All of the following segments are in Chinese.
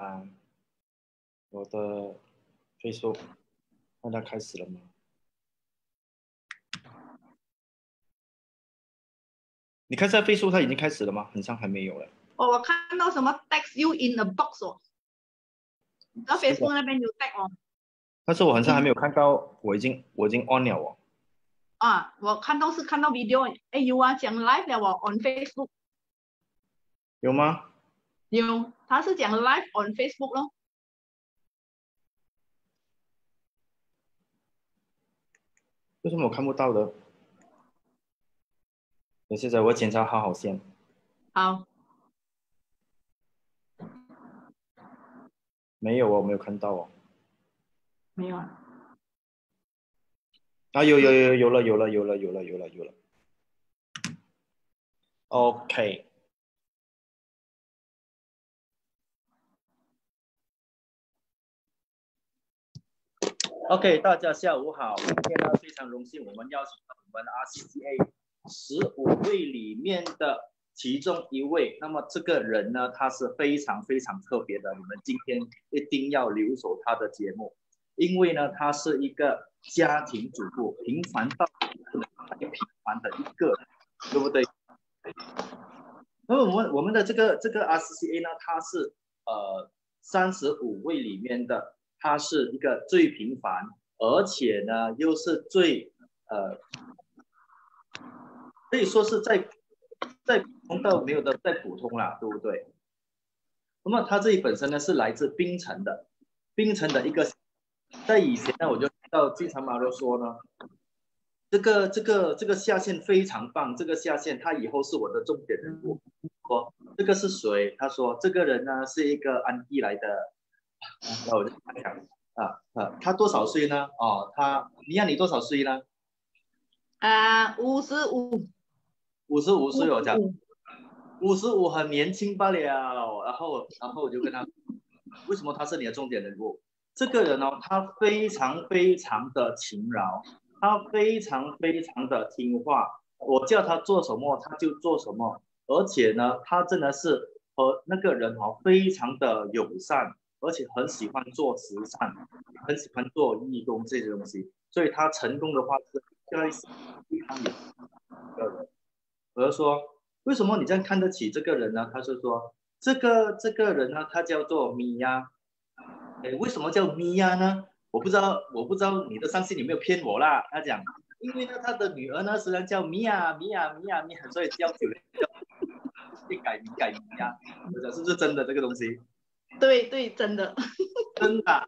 啊，我的 Facebook 看它开始了吗？你看一下 Facebook 它已经开始了吗？好像还没有了。 哦，我看到什么 text you in a box 哦，在 Facebook 那边有 text 哦。 但是我好像还没有看到，我已经 on 了哦。 啊，我看到是看到 video， 哎有啊，讲 live 了哦 on Facebook。 有吗？ 有，他是讲 live on Facebook 咯。 为什么我看不到的？现在我检查好先。 好。 没有哦，没有看到哦。 没有啊。 啊，有了。OK。OK， 大家下午好。今天呢，非常荣幸，我们邀请到我们 RCCA 15位里面的其中一位。那么这个人呢，他是非常特别的，你们今天一定要留守他的节目，因为呢，他是一个家庭主妇，平凡到太平凡的一个人，对不对？那么我们的这个 RCCA 呢，它是35位里面的。他是一个最平凡，而且呢又是最可以说是在普通到没有的在普通啦，对不对？那么他这里本身呢是来自槟城的一个，在以前呢我就听到经常马六说呢，这个下线非常棒，这个下线他以后是我的重点人物。说这个是谁？他说这个人呢是一个安逸来的。那我就讲他多少岁呢？哦，你多少岁呢 ？55。 55岁，我讲55很年轻罢了。然后我就跟他，为什么他是你的重点人物？这个人哦，他非常的勤劳，他非常的听话，我叫他做什么他就做什么，而且呢，他真的是和那个人哦非常的友善。而且很喜欢做慈善，很喜欢做义工这些东西，所以他成功的话是非常有的人。我就说，为什么你这样看得起这个人呢？他是说，这个人呢，他叫做米娅。为什么叫米娅呢？我不知道你的上司有没有骗我啦。他讲，因为呢，他的女儿呢，虽然叫米娅，所以叫久了就改名米娅。我讲是不是真的这个东西？ 对，真的。 真的。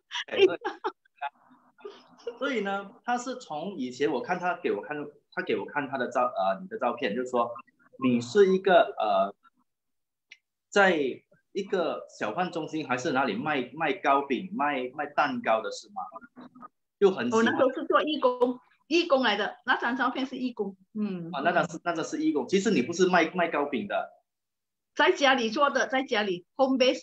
所以呢，他是从以前他给我看他的你的照片，就是说你是一个在一个小贩中心还是哪里卖糕饼、卖蛋糕的是吗？就很喜欢。 我那时候是做义工来的，那张照片是义工。 那张是义工。其实你不是卖糕饼的， 在家里做的，在家里 home base。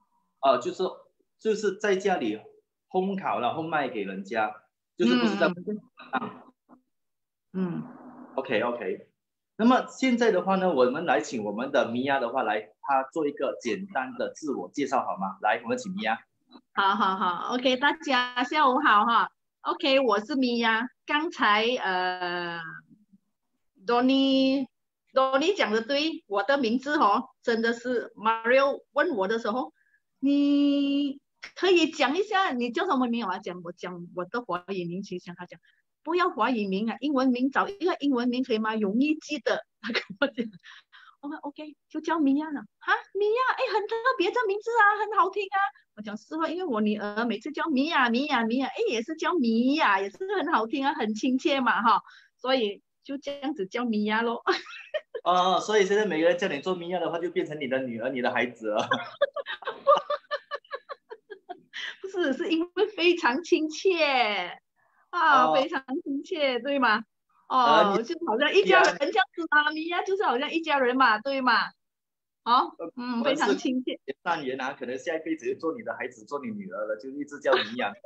就是在家里烘烤然后卖给人家。就是不是在OK。那么现在的话呢，我们来请我们的米娅的话来，她做一个简单的自我介绍好吗？来，我们请米娅。 好 ，OK， 大家下午好哈。OK， 我是米娅。刚才Donny 讲的对，我的名字真的是 Mario 问我的时候，你可以讲一下你叫什么名啊？我讲我的华语名，其实他讲不要华语名啊，英文名，找一个英文名可以吗？容易记得。他跟我讲，OK， 就叫米娅了。米娅，很特别这名字啊，很好听啊。我讲是因为我女儿每次叫米娅，也是叫米娅，也是很好听啊，很亲切嘛哈，所以就这样子叫米娅咯。 所以现在每个人叫你做米娅的话，就变成你的女儿、你的孩子了。 不是，是因为非常亲切非常亲切，对吗？就好像一家人这样子嘛，米娅就是好像一家人嘛，对吗？非常亲切。 善缘啊，可能下一辈子就做你的孩子，做你女儿了，就一直叫米娅。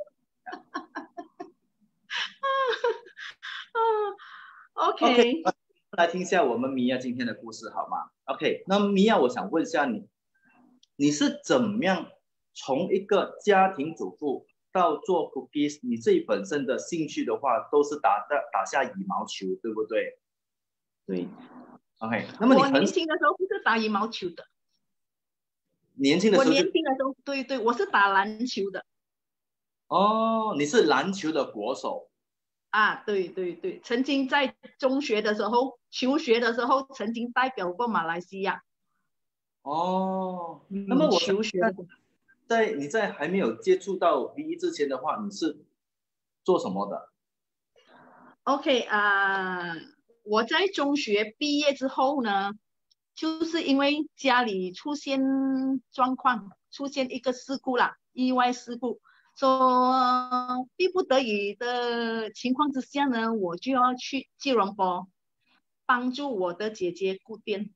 OK， 来听一下我们米娅今天的故事好吗 ？OK， 那米娅，我想问一下你是怎么样从一个家庭主妇到做 cookies， 你自己本身的兴趣的话，都是打下羽毛球，对不对？ 对。 OK， 那么我年轻的时候不是打羽毛球的。 年轻的时候我年轻的时候，对，我是打篮球的。 哦，你是篮球的国手。 啊，对，曾经在中学的时候，求学的时候，曾经代表过马来西亚。 哦，那么我求学的你在还没有接触到 PE 之前的话，你是做什么的 ？OK 我在中学毕业之后呢，就是因为家里出现状况，出现一个事故啦，意外事故，说逼不得已的情况之下呢，我就要去吉隆坡帮助我的姐姐顾店。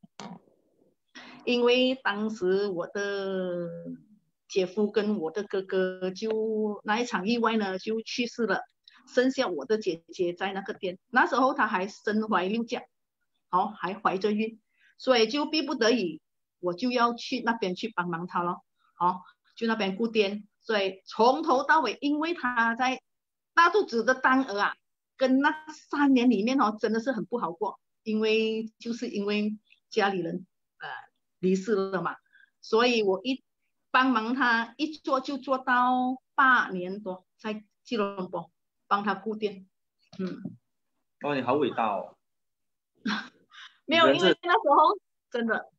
因为当时我的姐夫跟我的哥哥就那一场意外呢就去世了，剩下我的姐姐在那个店，那时候她还身怀6甲，好还怀着孕，所以就逼不得已我就要去那边去帮忙她咯，好就那边顾店，所以从头到尾，因为她在大肚子的丹儿啊，跟那3年里面真的是很不好过，因为家里人离世了嘛，所以我帮忙他一做就做到8年多，在吉隆坡帮他顾店。 哦，你好伟大哦。 没有，因为那时候真的。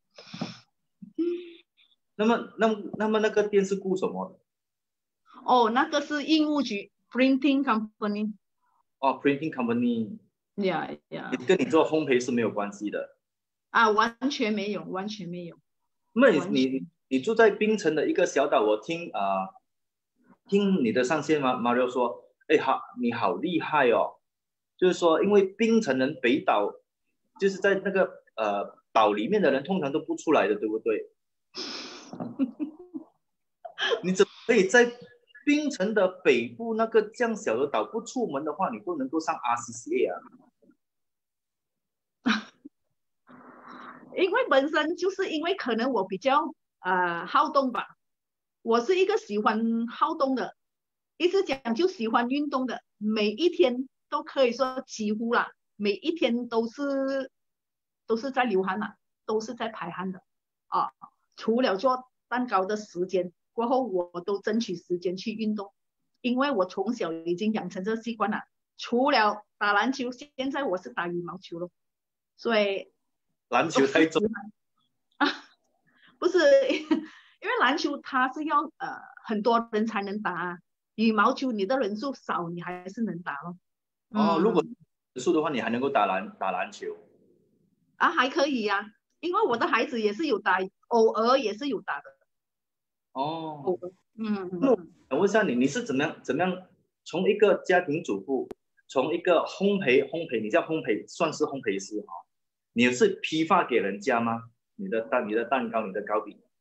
那么那个店是顾什么的？ 哦，那个是印务局 printing company。 哦 ，printing company。 呀。 跟你做烘焙是没有关系的。 完全没有。 那你住在槟城的一个小岛，我听你的上线Mario 说，你好厉害哦，就是说因为槟城人北岛就是在那个岛里面的人通常都不出来的，对不对？你怎么可以在槟城的北部那个这样小的岛不出门的话，你不能够上 RCCA 啊？ 因为本身就是因为可能我比较好动吧，我是一个喜欢好动的，一直讲就喜欢运动的，每一天都可以说几乎啦，每一天都是在流汗啦，都是在排汗的除了做蛋糕的时间过后，我都争取时间去运动，因为我从小已经养成这个习惯了，除了打篮球，现在我是打羽毛球了，所以篮球太重不是因为篮球它是要很多人才能打，羽毛球你的人数少，你还是能打咯。 如果人数的话，你还能够打篮球还可以呀，因为我的孩子也是有打，偶尔也是有打的。 那我问一下你是怎么样从一个家庭主妇，从一个烘焙，你叫烘焙，算是烘焙师你是批发给人家吗？你的蛋糕，你的糕饼。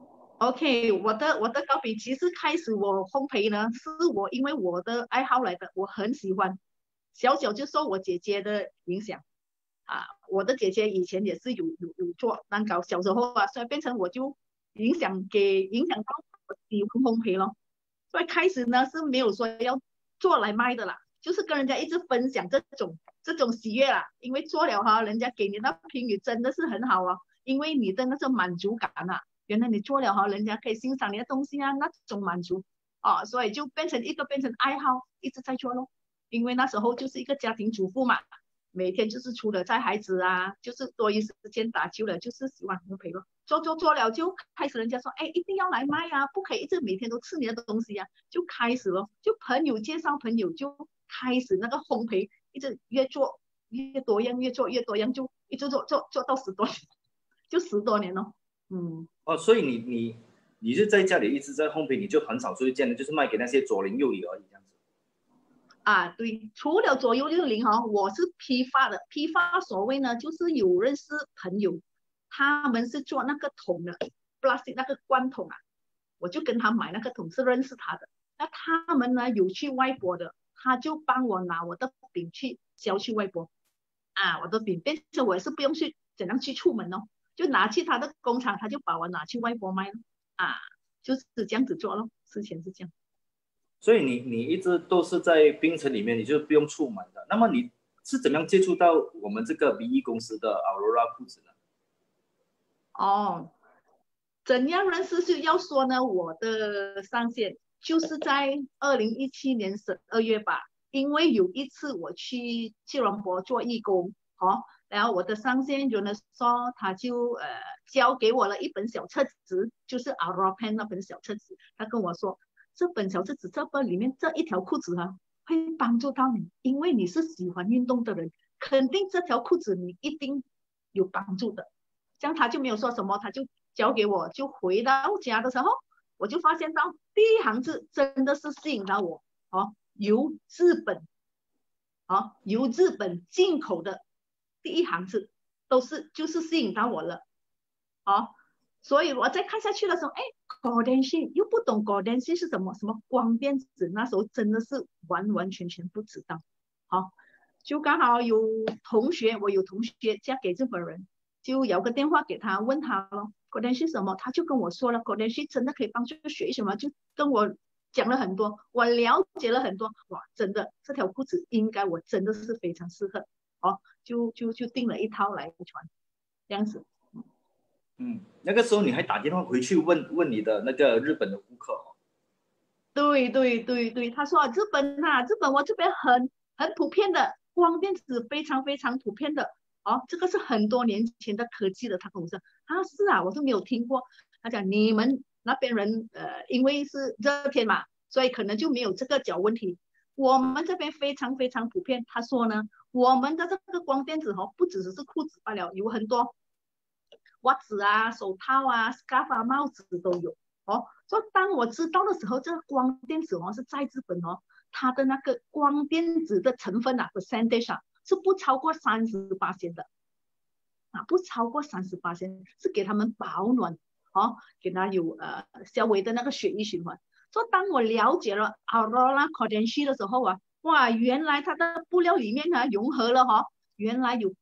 OK， 我的糕饼其实开始我烘焙呢，是我因为我的爱好来的，我很喜欢，小就受我姐姐的影响我的姐姐以前也是有做蛋糕，小时候所以变成我就影响到我喜欢烘焙咯。所以开始呢是没有说要做来卖的啦，就是跟人家一直分享这种喜悦啦，因为做了人家给你的评语真的是很好因为你的那种满足感原来你做了人家可以欣赏你的东西那种满足所以就变成爱好，一直在做咯。因为那时候就是一个家庭主妇嘛，每天就是除了带孩子就是多余时间打球了，就是喜欢烘焙咯。做了就开始人家说，一定要来卖不可以一直每天都吃你的东西就开始咯，就朋友介绍朋友，就开始那个烘焙，一直越做越多样，越做越多样，就一直做到10多年，就10多年咯。 所以你是在家里一直在烘焙，你就很少出去见的，就是卖给那些左邻右里而已这样子。 对，除了左右邻我是批发的。批发所谓呢，就是有认识朋友，他们是做那个桶的 plastic 那个罐桶我就跟他买那个桶，是认识他的。那他们呢有去外国的，他就帮我拿我的饼去销去外国我的饼变成我也是不用去怎样去出门就拿去他的工厂，他就把我拿去外国卖就是这样子做咯，之前是这样。 所以你一直都是在槟城里面，你就不用出门的。那么你是怎么样接触到我们这个 BE 公司的 Aurora 裤子呢？ 哦，怎样认识是要说呢？我的上线就是在2017年12月吧，因为有一次我去吉隆坡做义工，然后我的上线有人说他就交给我了一本小册子，就是 Aurora Pen 那本小册子，他跟我说这本小册子这本里面这一条裤子会帮助到你，因为你是喜欢运动的人，肯定这条裤子你一定有帮助的。这样他就没有说什么，他就交给我，就回到家的时候，我就发现到第一行字真的是吸引到我，由日本，由日本进口的第一行字就是吸引到我了，所以我再看下去的时候，高电信又不懂高电信是什么，什么光电子，那时候真的是完完全全不知道，就刚好我有同学嫁给日本人，就有个电话给他，问他咯，高电信什么，他就跟我说了，高电信真的可以帮助学什么，就跟我讲了很多，我了解了很多，哇，真的这条裤子应该我真的是非常适合，就订了一套来穿，这样子。 那个时候你还打电话回去问你的那个日本的顾客对对对对，他说日本我这边很普遍的光电子非常非常普遍的，这个是很多年前的科技的，他跟我说是啊，我都没有听过。他讲你们那边人因为是热天嘛，所以可能就没有这个脚问题。我们这边非常非常普遍。他说呢，我们的这个光电子不只是裤子罢了，有很多袜子啊、手套啊、scarf 啊、帽子都有。所以当我知道的时候，这个光电子是在日本它的那个光电子的成分percentage是不超过30%的不超过30%，是给他们保暖给他有稍微的那个血液循环。所以当我了解了 Aurora Cordenshi 的时候哇，原来它的布料里面融合了原来有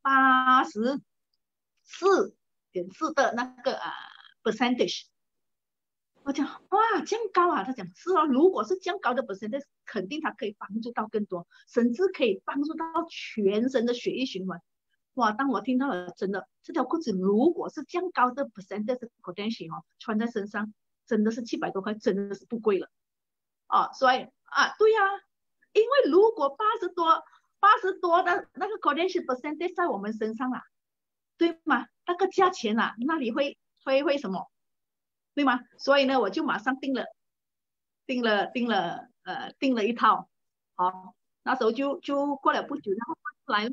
84.4的那个percentage。我讲哇，这样高啊！他讲是如果是这样高的 percentage，肯定它可以帮助到更多，甚至可以帮助到全身的血液循环。哇！当我听到了，真的这条裤子如果是这样高的 percentage potential 穿在身上真的是700多块，真的是不贵了所以对呀，因为如果80多的那个 potential percentage 在我们身上对吗？那个价钱那里会什么？对吗？所以呢，我就马上订了一套，那时候就过了不久，然后来了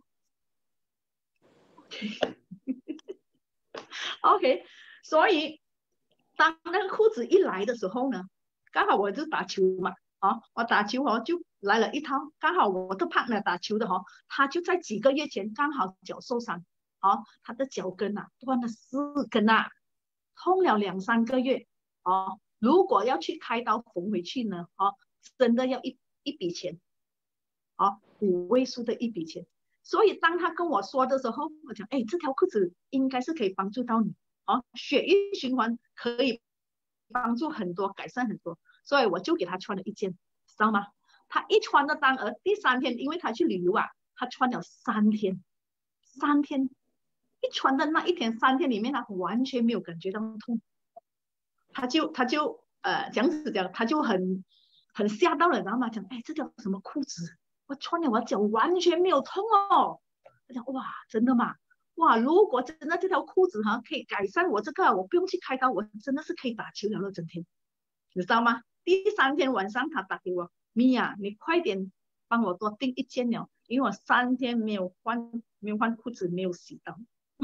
，OK，所以当那个裤子一来的时候呢，刚好我就打球嘛，我打球就来了一套，刚好我的 partner 打球的他就在几个月前刚好脚受伤，他的脚跟断了4根痛了2、3个月，如果要去开刀缝回去呢，真的要一笔钱，5位数的一笔钱。所以当他跟我说的时候，我讲，这条裤子应该是可以帮助到你，血液循环可以帮助很多，改善很多，所以我就给他穿了一件，知道吗？他一穿的当儿第3天，因为他去旅游他穿了3天，一穿的那一天3天里面，他完全没有感觉到痛，他就这样子讲，他就很吓到了，知道吗？讲这条什么裤子，我穿了我脚完全没有痛他讲哇，真的吗？哇，如果真的这条裤子可以改善我这个，我不用去开刀，我真的是可以打球了整天，你知道吗？第3天晚上他打给我，米娅，你快点帮我多订一件了，因为我3天没有换裤子，没有洗到。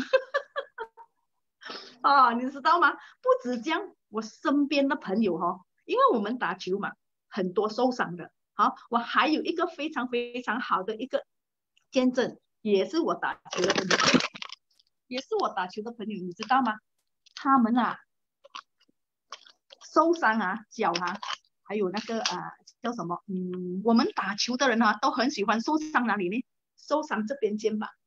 你知道吗？不止这样，我身边的朋友因为我们打球嘛，很多受伤的。我还有一个非常非常好的一个见证，也是我打球的朋友，你知道吗？他们受伤脚还有那个叫什么？我们打球的人都很喜欢受伤哪里呢？受伤这边肩膀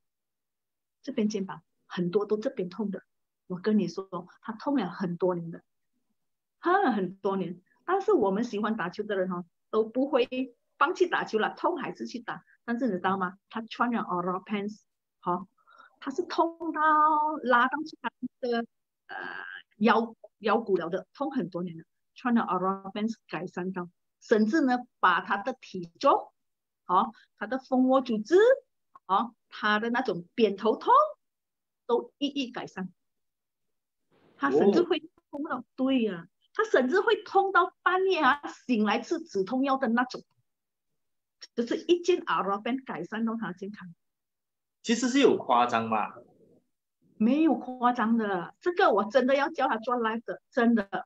很多都这边痛的。我跟你说，他痛了很多年的， 很多年。但是我们喜欢打球的人都不会放弃打球了，痛还是去打。但是你知道吗？他穿了 Aura pants，他是痛到拉到去他的腰骨了的，痛很多年了。穿了 Aura pants 改善到，甚至呢把他的体重，他的蜂窝组织，他的那种扁头痛都一一改善。他甚至会痛到，对呀，他甚至会痛到半夜醒来吃止痛药的那种。就是一件 Aura band 改善到他健康。 其实是有夸张吗？ 没有夸张的，这个我真的要叫他做 live 的，真的。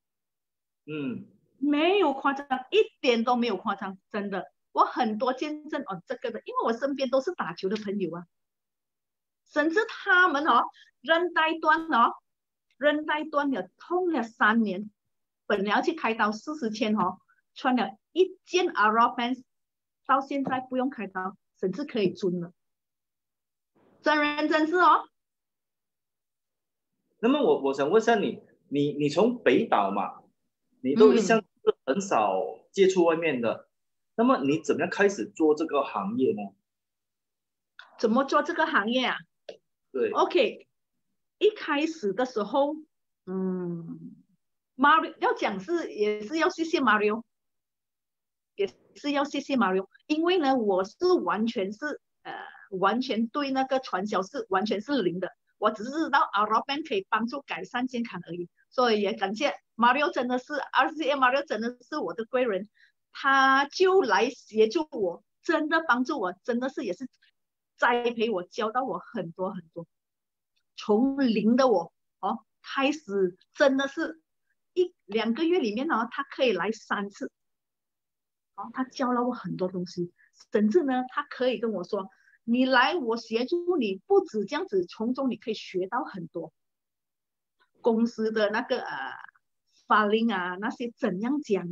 没有夸张，一点都没有夸张，真的。我很多见证这个的，因为我身边都是打球的朋友啊，甚至他们韧带断了，痛了3年，本来要去开刀40天穿了一件 Aura pants， 到现在不用开刀，甚至可以尊了。真人真事那么我想问一下你从北岛嘛，你都一向是很少接触外面的，那么你怎么样开始做这个行业呢？ 怎么做这个行业啊？ 对 ，OK， 一开始的时候，Mario 要讲也是要谢谢 Mario， 也是要谢谢 Mario， 因为呢我是完全对那个传销是完全是零的，我只是知道 Aura band 可以帮助改善健康而已，所以也感谢 Mario， 真的是 RCA Mario 真的是我的贵人，他就来协助我，真的帮助我，真的是也是栽培我，教到我很多很多，从零的我开始，真的是1-2个月里面他可以来3次，他教了我很多东西，甚至呢他可以跟我说，你来我协助你，不止这样子，从中你可以学到很多公司的那个法令那些怎样讲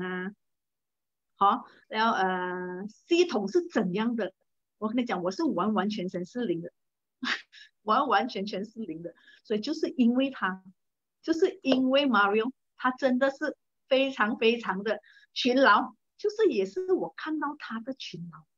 然后系统是怎样的。我跟你讲，我是完完全全是零的，完完全全是零的。所以就是因为他，就是因为 Mario， 他真的是非常非常的勤劳，就是也是我看到他的勤劳，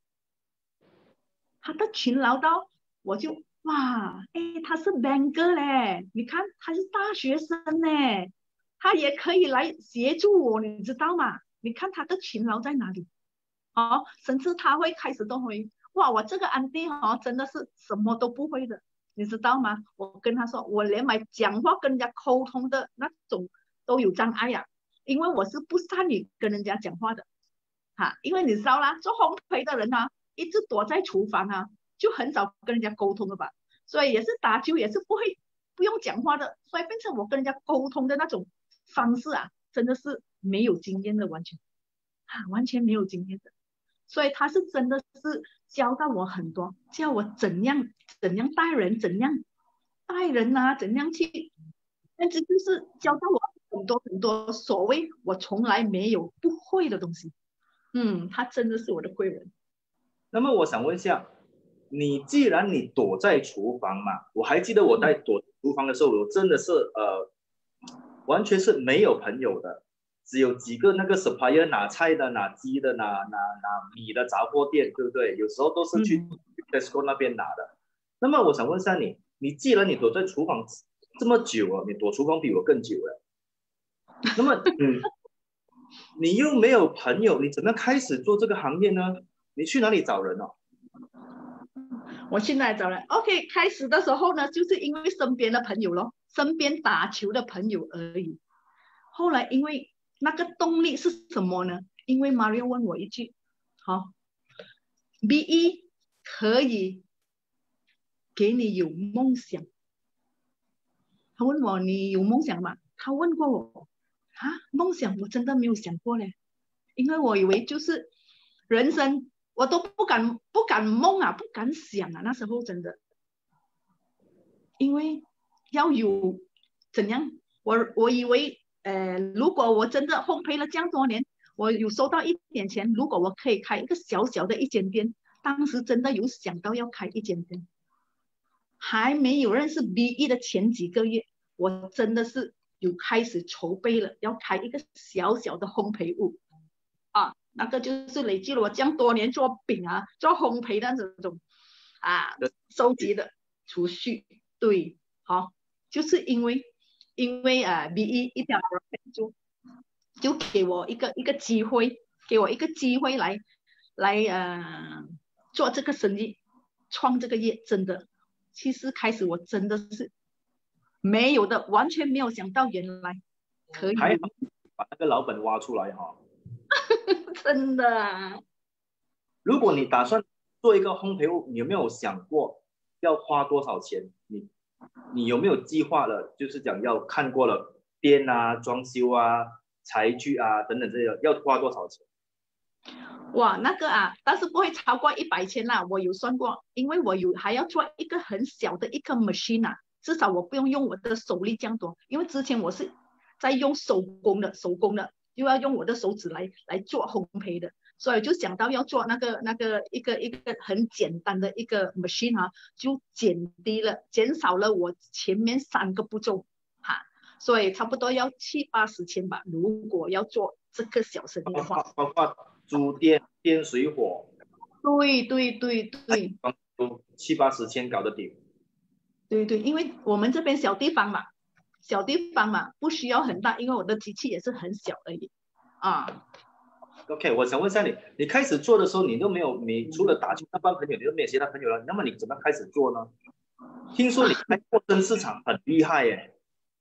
到我就哇，他是 banker 嘞，你看他是大学生嘞，他也可以来协助我，你知道吗？你看他的勤劳在哪里？甚至他会开始都会，哇，我这个安迪真的是什么都不会的，你知道吗？我跟他说，我连讲话跟人家沟通的那种都有障碍呀，因为我是不善于跟人家讲话的，因为你知道啦，做烘焙的人一直躲在厨房就很少跟人家沟通了吧，所以也是打球也是不用讲话的，所以变成我跟人家沟通的那种方式真的是没有经验的，完全没有经验的。所以他是真的是教到我很多，教我怎样带人，怎样带人怎样去，甚至就是教到我很多很多所谓我从来没有不会的东西。他真的是我的贵人。 那么我想问一下，既然你躲在厨房嘛，我还记得我在躲厨房的时候，我真的是完全是没有朋友的，只有几个那个 supplier 拿菜的、拿鸡的、拿米的杂货店，对不对？有时候都是去 Tesco 那边拿的。那么我想问一下你既然你躲在厨房这么久了，你躲厨房比我更久了，那么你又没有朋友，你怎么样开始做这个行业呢？你去哪里找人哦？ 我去哪里找人 ？OK， 开始的时候呢，就是因为身边的朋友咯，身边打球的朋友而已。后来因为那个动力是什么呢？因为 Mario 问我一句，BE 可以给你有梦想。他问我你有梦想吗？他问过我梦想我真的没有想过嘞，因为我以为就是人生，我都不敢梦不敢想那时候真的，因为要有怎样，我以为如果我真的烘焙了这样多年，我有收到一点钱，如果我可以开一个小小的一间店，当时真的有想到要开一间店，还没有认识 BE 的前几个月，我真的是有开始筹备了，要开一个小小的烘焙屋啊，那个就是累积了我这样多年做饼啊、做烘焙的这种收集的储蓄。对，好，就是因为BE 一条就给我一个机会，来做这个生意，创这个业。真的，其实开始我真的是没有的，完全没有想到原来可以， 还好把那个老本挖出来哈。 真的。 如果你打算做一个烘焙屋，你有没有想过要花多少钱？你有没有计划了？就是讲要看过了店啊、装修啊、材具啊等等这些，要花多少钱？ 哇，那个但是不会超过100千啦，我有算过，因为我还要做一个很小的一个 machine 至少我不用我的手力这样多，因为之前我是在用手工的，又要用我的手指来做烘焙的，所以就想到要做那个一个很简单的一个 machine 就减少了我前面3个步骤所以差不多要70-80千吧，如果要做这个小生意的话， 包括租电、水火， 对， 7-80千搞得定。 对，因为我们这边小地方嘛，不需要很大，因为我的机器也是很小而已 OK， 我想问一下你开始做的时候，你除了打球那帮朋友，你都没有其他朋友了，那么你怎么开始做呢？听说你开陌生市场很厉害耶。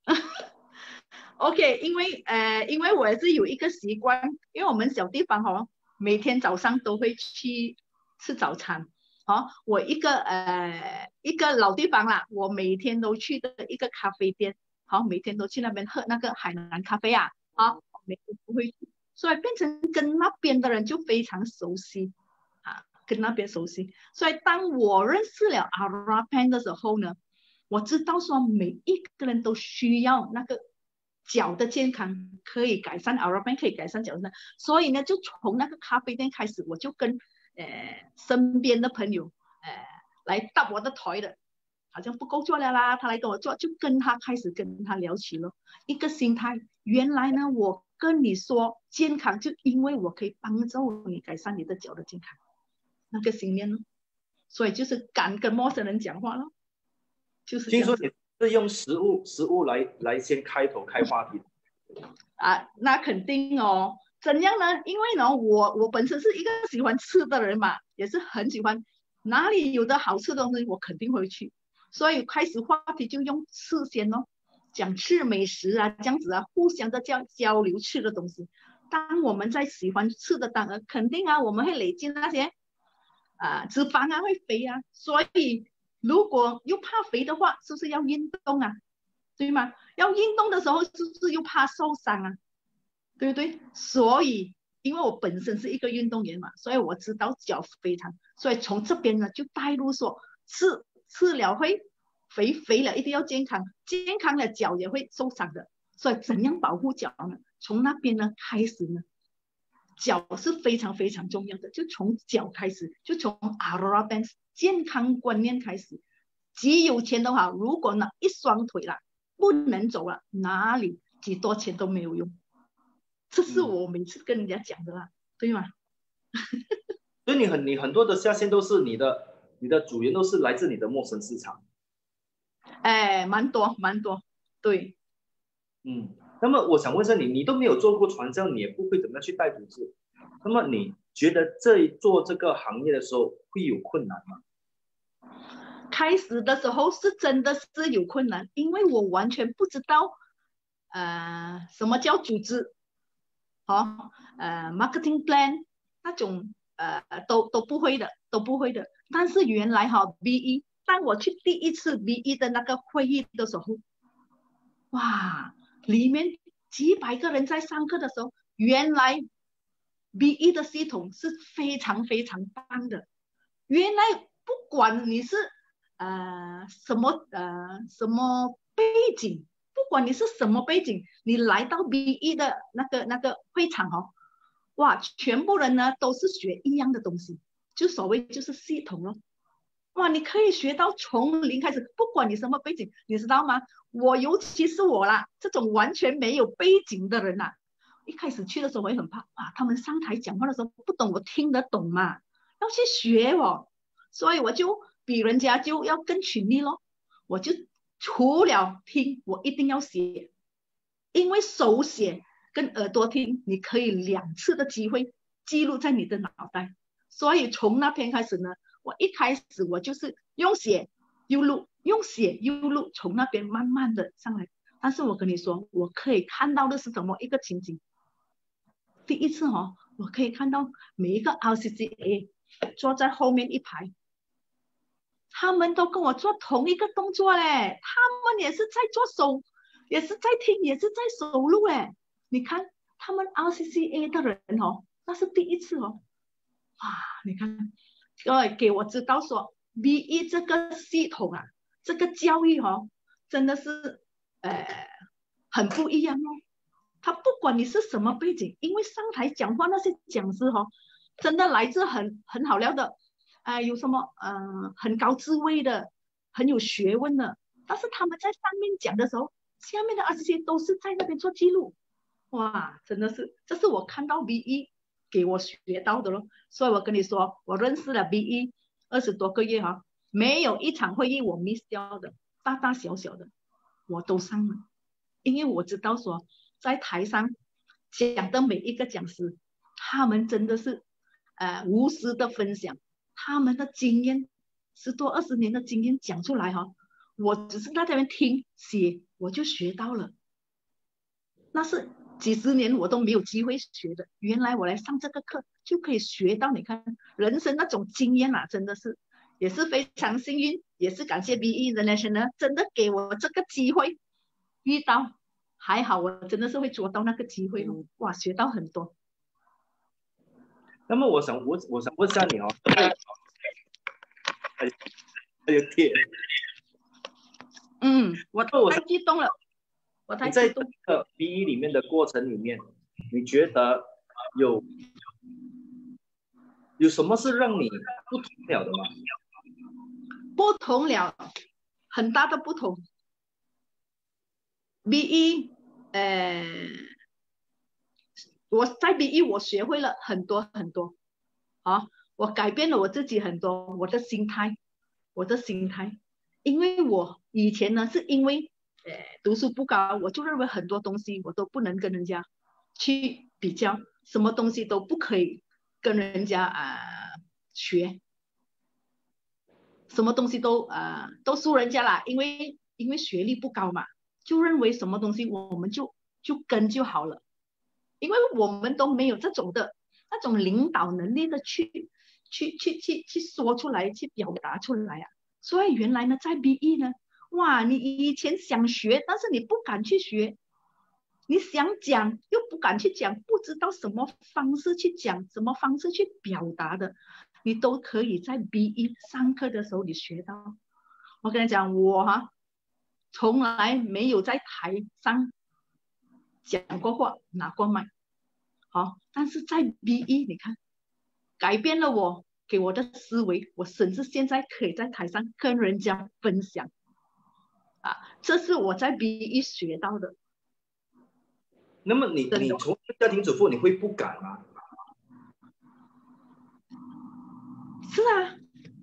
OK，因为我也是有一个习惯，因为我们小地方每天早上都会去吃早餐。我一个老地方啦，我每天都去的一个咖啡店，每天都去那边喝那个海南咖啡每天都会去，所以变成跟那边的人就非常熟悉跟那边熟悉。所以当我认识了 Arapan 的时候呢，我知道说每一个人都需要那个脚的健康，可以改善 Arapan 可以改善脚的，所以呢，就从那个咖啡店开始，我就跟身边的朋友来搭我的台的，好像不够做了啦，他来跟我做，就开始跟他聊起了一个心态。原来呢，我跟你说健康，就因为我可以帮助你改善你的脚的健康，那个信念呢，所以就是敢跟陌生人讲话了，就是这样子。 听说你是用食物来先开话题那肯定怎样呢？因为呢，我本身是一个喜欢吃的人嘛，也是很喜欢哪里有的好吃的东西，我肯定会去。所以开始话题就用吃先讲吃美食这样子互相的交流吃的东西。当我们在喜欢吃的当然肯定我们会累积那些脂肪会肥所以如果又怕肥的话，是不是要运动对吗？要运动的时候是不是又怕受伤对不对？所以因为我本身是一个运动员嘛，所以我知道脚非常，所以从这边呢就带入说吃了会肥了一定要健康，健康的脚也会受伤的，所以怎样保护脚呢？从那边呢开始呢，脚是非常非常重要的，就从脚开始，就从 Arapan 健康观念开始。极有钱的话，如果呢一双腿不能走了，哪里几多钱都没有用。这是我每次跟人家讲的对吗？ 所以你很多的下线都是你的组员都是来自你的陌生市场。 蛮多，对。 那么我想问一下你都没有做过传销，你也不会怎么样去带组织，那么你觉得做这个行业的时候会有困难吗？ 开始的时候是真的是有困难，因为我完全不知道什么叫组织marketing plan 那种都不会的。但是原来BE 当我去第一次 BE 的那个会议的时候，哇，里面几百个人在上课的时候，原来 BE 的系统是非常非常棒的。原来不管你是什么背景，不管你是什么背景，你来到 BE 的那个会场哇，全部人呢都是学一样的东西，就所谓就是系统哇，你可以学到从零开始，不管你什么背景，你知道吗？尤其是我啦，这种完全没有背景的人呐，一开始去的时候我也很怕啊，他们上台讲话的时候不懂，我听得懂嘛，要去学哦，所以我就比人家就要更勤力咯，我就除了听，我一定要写，因为手写跟耳朵听，你可以2次的机会记录在你的脑袋，所以从那天开始呢，我一开始我就是用写又录，用写又录，从那边慢慢的上来。但是我跟你说，我可以看到的是怎么一个情景。第一次哦，我可以看到每一个 RCCA 坐在后面一排，他们都跟我做同一个动作嘞，他们也是在做手，也是在听，也是在手录哎。你看他们 RCCA 的人哦，那是第一次哦，哇，你看，给我知道说 BE 这个系统啊，这个教育哦，真的是很不一样哦。他不管你是什么背景，因为上台讲话那些讲师哦，真的来自很好料的，有什么很高智慧的，很有学问的，但是他们在上面讲的时候，下面的RCC都是在那边做记录，哇，真的是，这是我看到 BE 给我学到的咯。所以我跟你说，我认识了 BE 20多个月哈，没有一场会议我 miss 掉的，大大小小的我都上了，因为我知道说在台上讲的每一个讲师，他们真的是无私的分享他们的经验，10多20年的经验讲出来哈，我只是在那边听写，我就学到了。那是几十年我都没有机会学的，原来我来上这个课就可以学到。你看人生那种经验啊，真的是也是非常幸运，也是感谢 BE International 真的给我这个机会遇到，还好我真的是会捉到那个机会，哇，学到很多。 那么我想问下你哦，还有点， 我太激动了，我太激动。 你在这个 BE 里面的过程里面，你觉得有什么是让你不同了的吗？ 不同了，很大的不同。BE，我在 BE 我学会了很多很多，啊，我改变了我自己很多，我的心态，因为我以前呢是因为读书不高，我就认为很多东西我都不能跟人家去比较，什么东西都不可以跟人家学，什么东西都输人家啦，因为学历不高嘛，就认为什么东西我们就跟就好了，因为我们都没有这种的那种领导能力的去说出来，去表达出来啊。所以原来呢，在 BE 呢，哇，你以前想学，但是你不敢去学，你想讲又不敢去讲，不知道什么方式去讲，什么方式去表达的，你都可以在 BE 上课的时候你学到。我跟你讲，我从来没有在台上讲过话，拿过麦，好，但是在 BE 你看改变了我，给我的思维，我甚至现在可以在台上跟人家分享这是我在 BE 学到的。 那么你从家庭主妇你会不敢吗？ 是啊，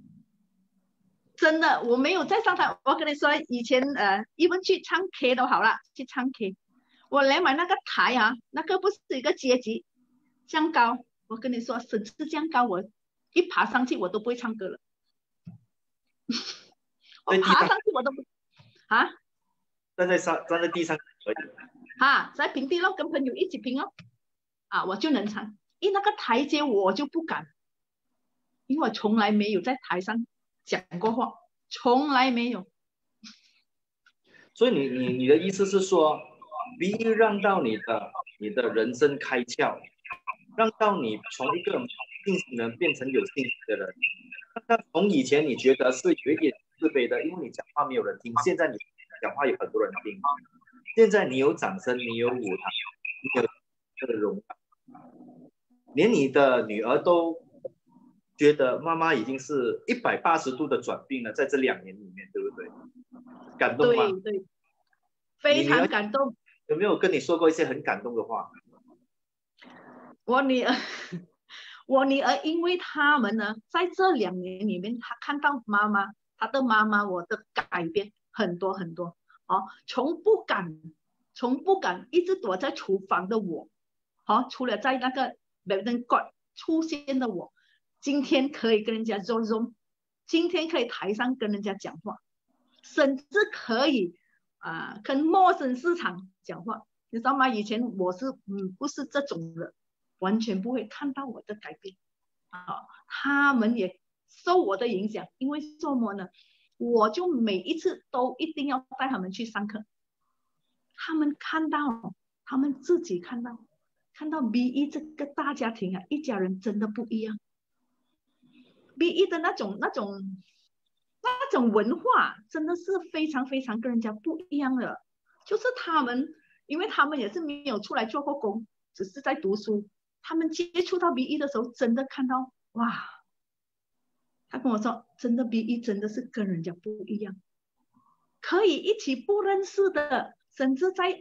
真的，我没有在上台。我跟你说，以前even去唱 K 都好了，去唱 K， 我连买那个台那个不是一个阶级这样高，我跟你说，甚至这样高，我一爬上去我都不会唱歌了。我爬上去我都不站在地上可以在平地咯，跟朋友一起平咯我就能唱。那个台阶我就不敢，因为我从来没有在台上讲过话，从来没有。 所以你的意思是说 ，BE 让到你的人生开窍，让到你从一个信心人变成有信心的人。那从以前你觉得是有一点自卑的，因为你讲话没有人听，现在你讲话有很多人听，现在你有掌声，你有舞台，你有这个荣耀，连你的女儿都觉得妈妈已经是180度的转变了，在这2年里面，对不对？感动吗？ 对对，非常感动。 有没有跟你说过一些很感动的话？ 我女儿，我女儿，因为他们呢，在这2年里面，她看到妈妈，她的妈妈，我的改变很多很多。哦，从不敢一直躲在厨房的我，除了在那个 badminton court 出现的我，今天可以跟人家做 Zoom， 今天可以台上跟人家讲话，甚至可以跟陌生市场讲话，你知道吗？以前我是不是这种人，完全不会看到我的改变他们也受我的影响，因为什么呢？我就每一次都一定要带他们去上课，他们看到，他们自己看到 BE 这个大家庭一家人真的不一样。BE 的那种文化真的是非常非常跟人家不一样的，就是他们，因为他们也是没有出来做过工，只是在读书，他们接触到 BE 的时候，真的看到哇，他跟我说，真的 BE 真的是跟人家不一样，可以一起不认识的，甚至在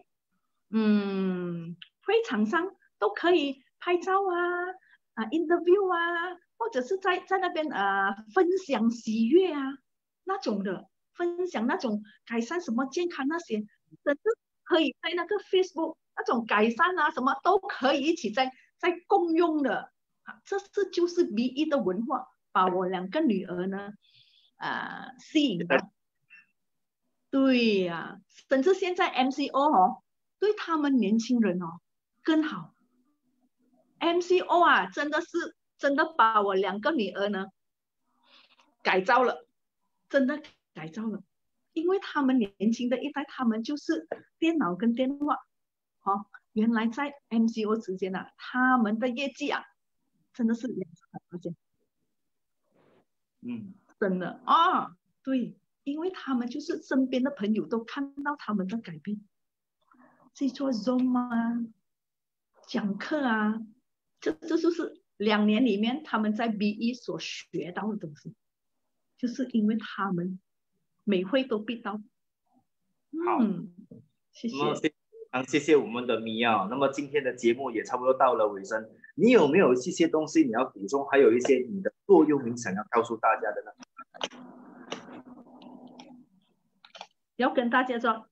会场上都可以拍照interview 或者是在那边分享喜悦那种的，分享那种改善什么健康那些，甚至可以在那个 Facebook 那种改善什么都可以一起在共用的这就是 BE 的文化，把我2个女儿呢吸引到。对呀，甚至现在 MCO 对他们年轻人更好。MCO 真的把我2个女儿呢改造了，真的改造了，因为他们年轻的一代，他们就是电脑跟电话原来在 MCO 之间他们的业绩真的是2%，真的对，因为他们就是身边的朋友都看到他们的改变，去做 Zoom 讲课这就是2年里面他们在 BE 所学到的东西，就是因为他们每会都必到。 好， 谢谢。 谢谢我们的米娅。那么今天的节目也差不多到了尾声，你有没有一些东西你要补充，还有一些你的座右铭想要告诉大家的呢？ 要跟大家说，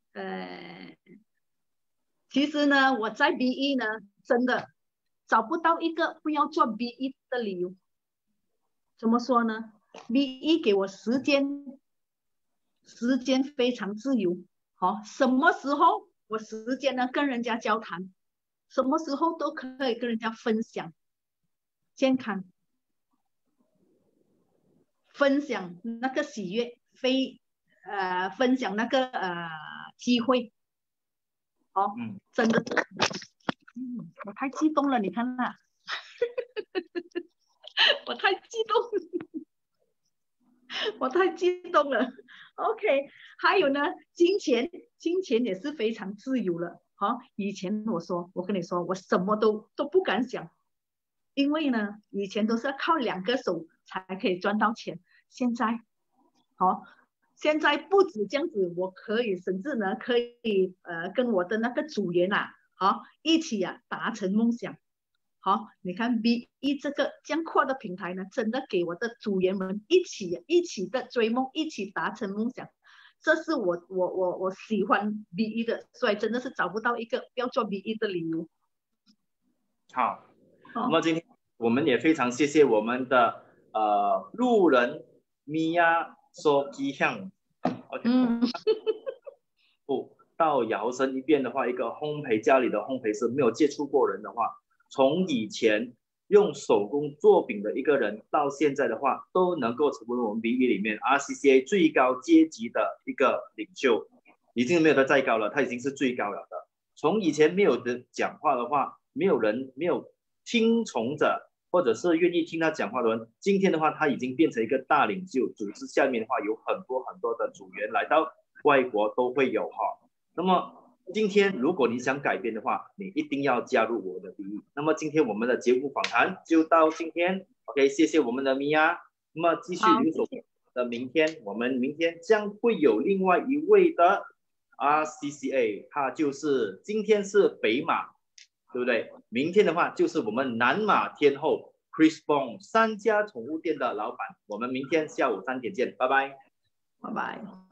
其实呢，我在 BE 呢，真的找不到一个不要做 BE 的理由。怎么说呢？ BE 给我时间非常自由，什么时候我时间呢跟人家交谈，什么时候都可以跟人家分享健康，分享那个喜悦，分享那个机会，真的是，我太激动了，你看我太激动，我太激动了。OK， 还有呢，金钱也是非常自由了。以前我跟你说，我什么都不敢想，因为呢，以前都是要靠2个手才可以赚到钱。现在不止这样子，我可以甚至呢可以跟我的那个组员一起达成梦想。你看 BE 这个这样扩的平台呢，真的给我的组员们一起的追梦，一起达成梦想。这是我喜欢 BE 的，所以真的是找不到一个要做 BE 的理由。 好，那么今天我们也非常谢谢我们的路人米娅说吉祥。到摇身一变的话，一个家里的烘焙师没有接触过人的话，从以前用手工做饼的一个人，到现在的话，都能够成为我们 BE 里面 RCCA 最高阶级的一个领袖，已经没有得再高了，他已经是最高了的。从以前没有的讲话的话，没有听从着，或者是愿意听他讲话的人，今天的话，他已经变成一个大领袖，组织下面的话有很多的组员来到外国都会有那么今天如果你想改变的话，你一定要加入我的比喻。那么今天我们的节目访谈就到今天 ，OK， 谢谢我们的米娅。那么继续留守的明天，我们明天将会有另外一位的RCCA， 他就是今天是北马，对不对？明天的话就是我们南马天后 Chris Bong 3家宠物店的老板。我们明天下午3点见，拜拜， 拜拜。